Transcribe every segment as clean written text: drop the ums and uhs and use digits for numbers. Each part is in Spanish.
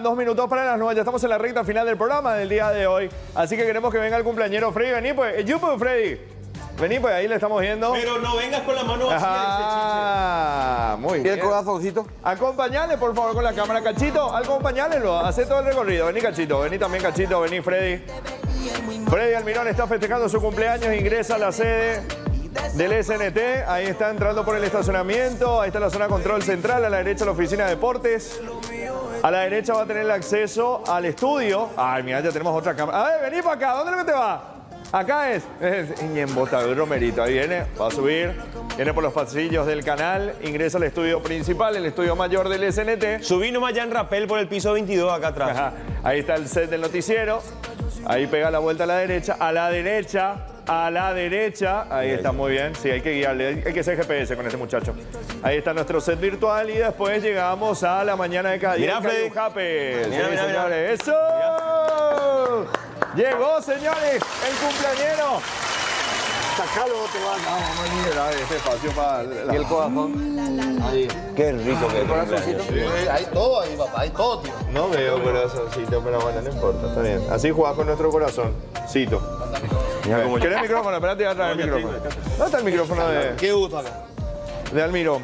2 minutos para las 9, ya estamos en la recta final del programa del día de hoy. Así que queremos que venga el cumpleañero Freddy. Vení pues, Freddy. Vení pues, ahí le estamos viendo. Pero no vengas con la mano vacía, Ah, muy bien. ¿Y el corazoncito? Acompañale, por favor, con la cámara. Cachito, acompañálelo. Hace todo el recorrido. Vení, Cachito. Vení también, Cachito. Vení, Freddy. Freddy Almirón está festejando su cumpleaños. Ingresa a la sede del SNT. Ahí está entrando por el estacionamiento. Ahí está la zona control central. A la derecha la oficina de deportes. A la derecha va a tener el acceso al estudio. Ay, mira, ya tenemos otra cámara. A ver, vení para acá. ¿Dónde es lo que te va? Acá es Ñembota, Romerito. Ahí viene, va a subir. Viene por los pasillos del canal. Ingresa al estudio principal, el estudio mayor del SNT. Subí nomás ya en rappel por el piso 22 acá atrás. Ajá. Ahí está el set del noticiero. Ahí pega la vuelta a la derecha. A la derecha. A la derecha. Ahí está, muy bien. Sí, hay que guiarle. Hay que ser GPS con este muchacho. Ahí está nuestro set virtual y después llegamos a la mañana de cada día. Mirá, Freddy. Mira, señores. ¡Eso! Llegó, señores, el cumpleañero. Sacalo, te va. Vamos a liberar este espacio para ¿Y el corazón? Ahí. Qué rico que es. corazoncito? Hay todo ahí, papá, hay todo, tío. No veo corazoncito, pero bueno, no importa, está bien. Así jugás con nuestro corazoncito. ¿Querés el micrófono? Espérate, ya trae el micrófono. ¿Dónde está el micrófono Qué gusto acá. de Almirón?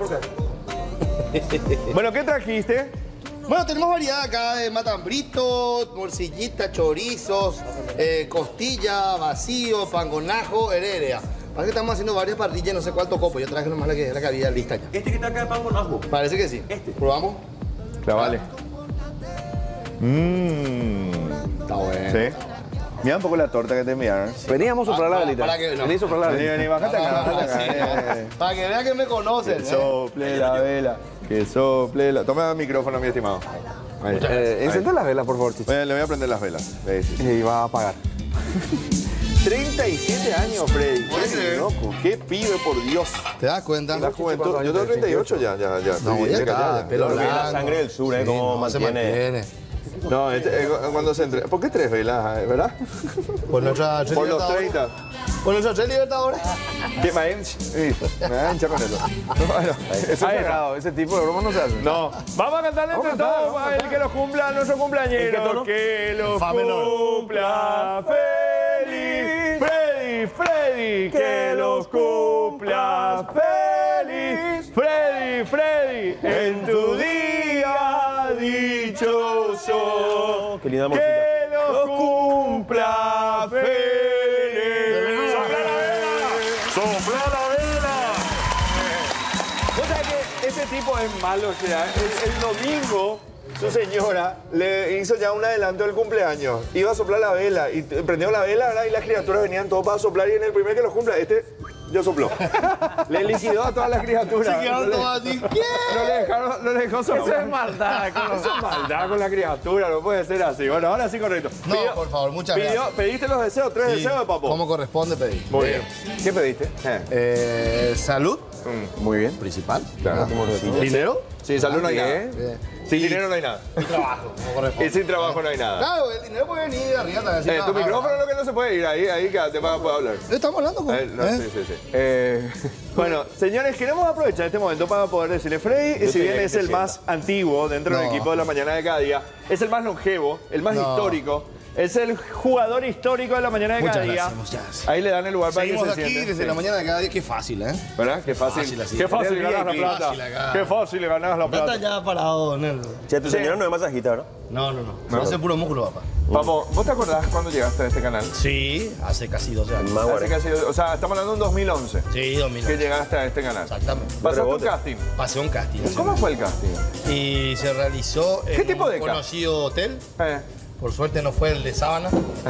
Bueno, ¿qué trajiste? Bueno, tenemos variedad acá de matambrito, morcillita, chorizos, costilla, vacío, pangonajo, hererea. Parece que estamos haciendo varias parrillas, no sé cuál tocó, pues yo traje nomás la que había lista ya. Este que está acá de pan con ajo. Parece que sí. ¿Probamos? Clavale. Está bueno. Sí. Mira un poco la torta que te enviaron. Veníamos a soplar la velita. para que- no. Vení a soplar la Vení, velita. vení, bájate acá, bájate acá. Para que vean que me conocen. Que sople la vela, que sople la... Toma el micrófono, mi estimado. Ahí. Encendé las velas, por favor, Chicho. Le voy a prender las velas. Sí, sí. Y va a apagar. 37 años, Freddy. Qué loco, qué pibe, por Dios. ¿Te das cuenta? La juventud. Yo tengo 38 ya. No, Estoy ya cerca, está, pelo Porque la blanco. sangre del sur, Sí, cómo no, se mantiene. No, cuando se entre... ¿Por qué 3 velas, verdad? Por nuestra Por los 30. Por nuestros 3 libertadores. ¿Qué me da hincha con eso. Bueno, Eso es sagrado. Ese tipo de broma no se hace. no. Vamos a cantarle entre todos para el que los cumpla, nuestro cumpleañero. ¿En qué tono? Que los Fa menor. cumpla feliz. Freddy, que los cumpla feliz. Freddy, en tu día dichoso. Qué linda música. Que los cumpla feliz. ¡Sopla la vela! ¡Sopla la vela! Vos sabés que ese tipo es malo, o sea, el domingo su señora le hizo ya un adelanto del cumpleaños. Iba a soplar la vela y prendió la vela, ¿verdad? Y las criaturas venían todos para soplar y en el primer que lo cumpla, yo sopló. Le liquidó a todas las criaturas. Se quedaron todos así. ¿Qué? No le dejó soplar. Eso es maldad. Eso es maldad con la criatura, no puede ser así. Bueno, ahora sí, correcto. No, por favor, muchas gracias. ¿Pediste los deseos? 3 Sí, deseos de papo. ¿Cómo corresponde pedir? Muy bien. ¿Qué pediste? Salud, Muy bien. principal. Claro. Dinero. Sí, salud no hay nada. Bien. Sin dinero no hay nada. Y trabajo, como corresponde. Y sin trabajo no hay nada. Claro, el dinero puede venir de arriba también. Tu micrófono es lo que no se puede ir. Ahí quédate para poder hablar. Estamos hablando con. No, sí. Bueno, señores, queremos aprovechar este momento para poder decirle, Freddy, si bien es el más antiguo dentro del equipo de la mañana de cada día, es el más longevo, el más histórico, es el jugador histórico de la mañana de cada día. Muchas gracias. Ahí le dan el lugar para que Seguimos se aquí siente. desde la mañana de cada día. Qué fácil, ¿eh? ¿Verdad? Qué fácil. Fácil así. Qué fácil Tener ganar la bien, plata. fácil acá. Qué fácil ganar la No está plata. ya parado, Nel. Che, tu señora no es masajista, ¿verdad? No. No hace puro músculo, papá. Papo, ¿vos te acordás cuando llegaste a este canal? Sí, hace casi 12 años. Más Así guaré. que ha sido, o sea, estamos hablando de un 2011 Sí, 2000. que llegaste a este canal. Exactamente. ¿Pasaste un Rebote. casting? Pasé un casting. ¿Cómo fue el casting? Y se realizó en ¿Qué tipo de un casting? conocido hotel. Eh, Por suerte no fue el de sábana.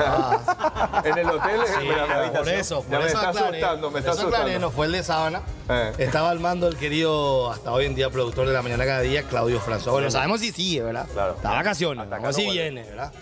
en el hotel. Sí, por eso Ya me está aclaré. asustando, me está Por eso aclaré, asustando. no fue el de sábana. Eh. Estaba al mando el querido, hasta hoy en día, productor de La Mañana Cada Día, Claudio François. Bueno, sabemos si sigue, ¿verdad? Claro. Está de vacaciones, Hasta acá no si no vuelve. viene, ¿verdad?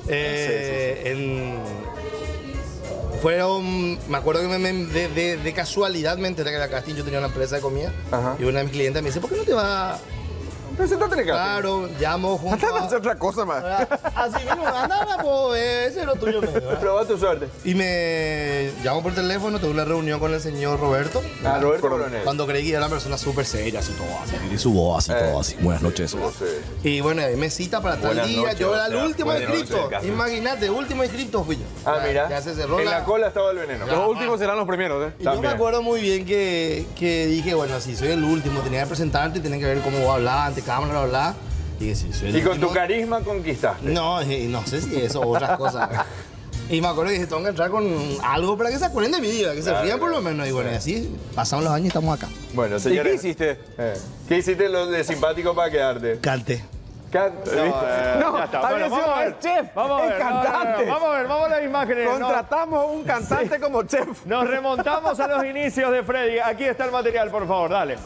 Fueron, me acuerdo que de casualidad me enteré que era casting, yo tenía una empresa de comida. Ajá. Y una de mis clientes me dice, ¿por qué no te vas Presentate en el casting. Claro, llamo junto No hace a... otra cosa más. Así mismo, anda, pues, ese es lo tuyo medio, ¿verdad? Probá tu suerte. Y me llamo por teléfono, tuve una reunión con el señor Roberto. Ah, Roberto Coronel. Cuando creí que era una persona súper seria, así todo así, y su voz, así todo así. Buenas noches. Y bueno, ahí me cita para tal Buenas día. noches, Yo era o el sea, último buenas inscrito. noches, Carlos. Imagínate, último inscrito fui yo. Ah, mira. Ya se cerró En la cola estaba el veneno. Los últimos serán los primeros, ¿eh? Y yo me También. acuerdo muy bien que dije, bueno, si soy el último, tenía que presentarte, tenía que ver cómo voy a hablar ante cámara, hablar. Y dije, si soy el Y con último... tu carisma conquistaste. No, no sé si eso o otras cosas. Y me acuerdo que dije, tengo que entrar con algo para que se acuerden de mi vida, que se rían por lo menos. Y bueno, y así pasamos los años y estamos acá. Bueno, ¿Y señores. qué hiciste? ¿Qué hiciste lo de simpático para quedarte? Cante. No, ya está. había Bueno, sido vamos a ver. el chef, Vamos a el ver, cantante. Vamos a ver, vamos a las imágenes. Contratamos un cantante como chef. Nos remontamos a los inicios de Freddy. Aquí está el material, por favor, dale.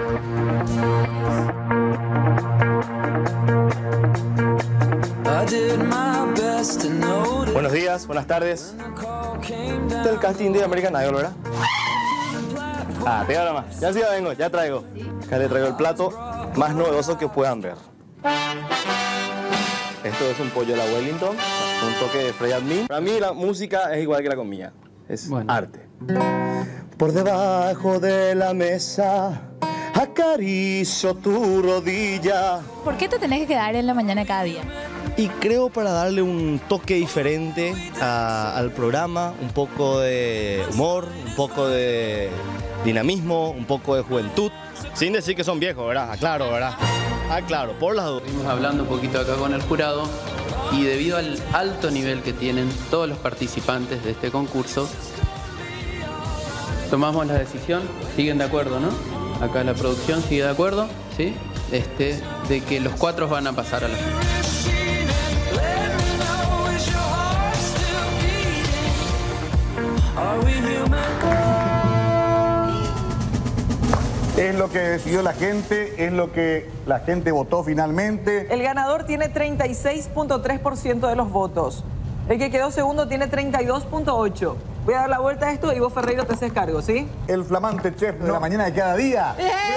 Buenos días, buenas tardes. Este es el casting de American Idol, ¿verdad? Ah, te nada más. Ya sí, ya vengo, ya traigo. Acá le traigo el plato más novedoso que puedan ver. Esto es un pollo a la Wellington, un toque de Fred Admin. Para mí la música es igual que la comida, es arte. Por debajo de la mesa acaricio tu rodilla. ¿Por qué te tenés que quedar en la mañana cada día? Y creo para darle un toque diferente al programa, un poco de humor, un poco de dinamismo, un poco de juventud, sin decir que son viejos, ¿verdad? Aclaro, ¿verdad? Aclaro, por las dudas. Estuvimos hablando un poquito acá con el jurado y debido al alto nivel que tienen todos los participantes de este concurso, tomamos la decisión, siguen de acuerdo, ¿no? Acá la producción sigue de acuerdo, ¿sí? De que los 4 van a pasar a la final. Es lo que decidió la gente, es lo que la gente votó finalmente. El ganador tiene 36.3% de los votos. El que quedó segundo tiene 32.8%. Voy a dar la vuelta a esto y vos, Ferreiro, te haces cargo, ¿sí? El flamante chef de la mañana de cada día.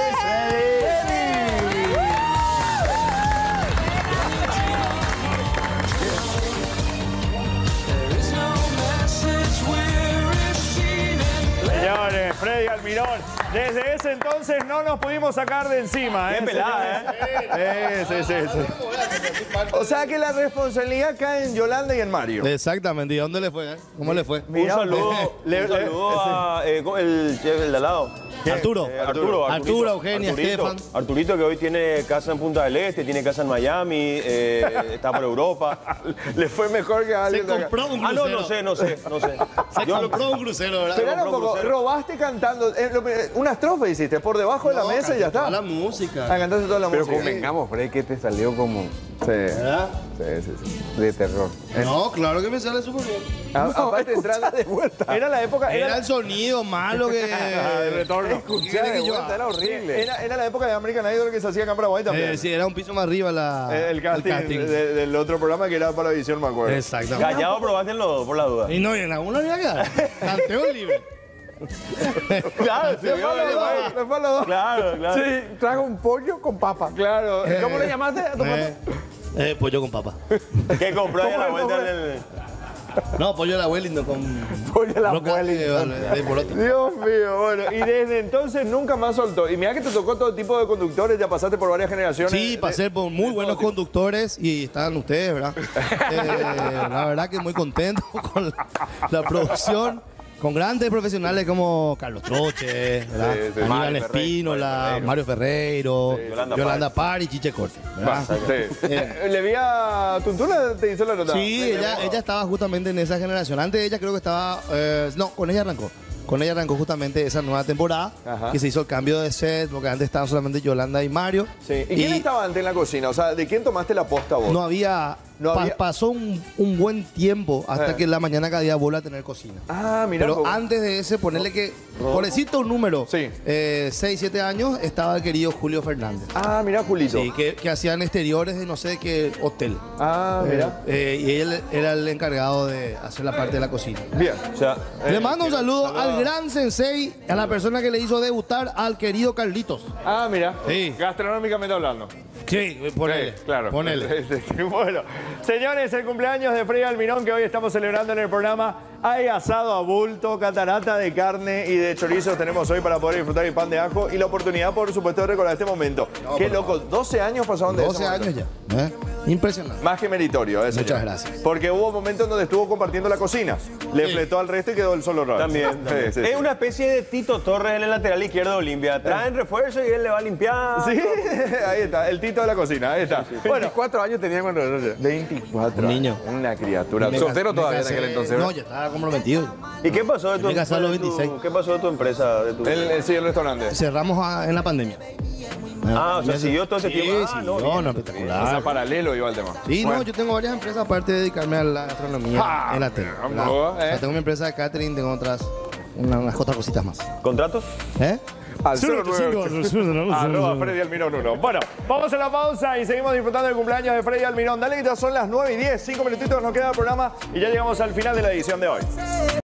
Señores, Freddy Almirón. Desde ese entonces no nos pudimos sacar de encima. Qué pelada, Sí. O sea que la responsabilidad cae en Yolanda y en Mario. Exactamente. ¿Y a dónde le fue? ¿Cómo le fue? Mira, un saludo a el chef del de al lado. Arturo. Arturo, Eugenia, Estefan. Arturito, que hoy tiene casa en Punta del Este, tiene casa en Miami, está por Europa. Le fue mejor que a alguien de acá. compró un Ah, crucero. no sé. Se compró un crucero, ¿verdad? Espera un compró un poco, crucero. robaste cantando. Una estrofa hiciste, por debajo de la mesa y ya está. Toda la Ah, música. cantaste toda la Pero música. convengamos, Freddy, que te salió como... Sí. ¿Verdad? Sí. De terror. No, claro que me sale súper bien. Aparte, entrando de vuelta. Era la época. Era el sonido malo que... el retorno. Escuchar de vuelta era horrible. Era la época de American Idol que se hacía acá en Paraguay también. Sí, era un piso más arriba El casting, del otro programa que era para Visión, me acuerdo. Exactamente. Callado probaste por la duda. Y no, y en alguna había que dar. Canteo libre. Claro, se vio. Me fue a los dos. Claro. Sí, trajo un pollo con papa. Claro. ¿Cómo le llamaste a tu plato? Pollo con papa. ¿Qué compró ahí a la vuelta del... No, pollo de la Wellington con... Pollo a la roca Wellington. de poroto. Dios mío, bueno, y desde entonces nunca más soltó. Y mira que te tocó todo tipo de conductores, ya pasaste por varias generaciones. Sí, pasé por muy buenos conductores y estaban ustedes, ¿verdad? La verdad que muy contento con la producción, con grandes profesionales como Carlos Troche, ¿verdad? Sí, Aníbal Mario Espínola, Mario Ferreiro, Yolanda Pari y Chiche Corte, ¿verdad? Sí. Le vi a Tuntula, te hizo la nota. Sí, ella estaba justamente en esa generación. Antes de ella creo que estaba... no, con ella arrancó. Con ella arrancó justamente esa nueva temporada, Ajá. que se hizo el cambio de set, porque antes estaban solamente Yolanda y Mario. Sí. ¿Y quién estaba antes en la cocina? O sea, ¿de quién tomaste la posta vos? No había... Pasó un buen tiempo hasta que la mañana cada día vuelve a tener cocina. Ah, mira. Pero antes de ese, ponerle que, por decirte un número, Sí. 6, 7 años, estaba el querido Julio Fernández. Ah, mira, Julito. Sí, que hacían exteriores de no sé qué hotel. Ah, mira. Y él era el encargado de hacer la parte de la cocina. Bien. O sea, Le mando un saludo al gran sensei, a la persona que le hizo debutar al querido Carlitos. Ah, mira. Sí. Gastronómicamente hablando. Sí, ponele. Sí, claro. Ponele. Bueno, señores, el cumpleaños de Freddy Almirón que hoy estamos celebrando en el programa. Hay asado a bulto, catarata de carne y de chorizos tenemos hoy para poder disfrutar el pan de ajo y la oportunidad, por supuesto, de recordar este momento. Qué loco, 12 años pasaron de 12 años ya. Impresionante. Más que meritorio, Muchas señor. gracias. Porque hubo momentos donde estuvo compartiendo la cocina. Le fletó al resto y quedó el solo Roberts. También. Sí, sí, Es sí. una especie de Tito Torres en el lateral izquierdo de Olimpia. Traen refuerzo y él le va a limpiar. Sí, ahí está, el Tito de la cocina, ahí está. Bueno, 24 años tenía cuando... 24 Un niño. años. Una criatura. Me Soltero casé- todavía me en aquel casé- entonces, No, ¿verdad? ya estaba comprometido. ¿Y qué pasó de tu Me casé a los de tu- 26. ¿Qué pasó de tu empresa? De tu... Sí, el restaurante. Cerramos en la pandemia. Ah, o sea, siguió todo ese Sí, tiempo. Ah, sí, no, no, bien. no, O sea, espectacular. paralelo iba al tema. Sí, Bueno. no, yo tengo varias empresas aparte de dedicarme a la gastronomía Ah, en la tele. caramba, ¿verdad? O sea, ¿eh? tengo mi empresa de catering, tengo unas otras cositas más. ¿Contratos? ¿Eh? Al 098. Arroba Freddy Almirón 1. Bueno, vamos a la pausa y seguimos disfrutando del cumpleaños de Freddy Almirón. Dale que ya son las 9:10, 5 minutitos nos queda el programa y ya llegamos al final de la edición de hoy.